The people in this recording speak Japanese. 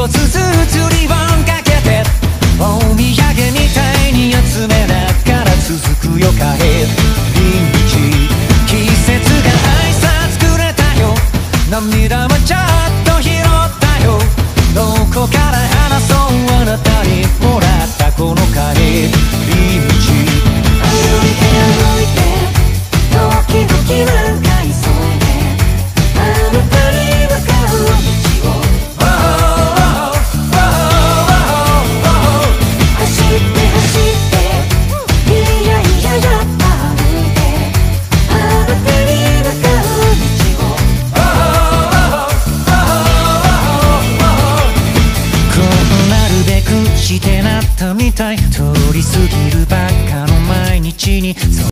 一つずつリボンかけてお土産みたいに集めながら続くよ帰り道季節が挨拶くれたよ涙もちょっと拾ったよどこから話そうあなたにもらったこの帰り道歩いて歩いて時々なんか急いであなたに向かう道を走って走っていやいややっぱ歩いてあなたに向かう道をこうなるべくしてなったみたい通り過ぎるばっかの毎日に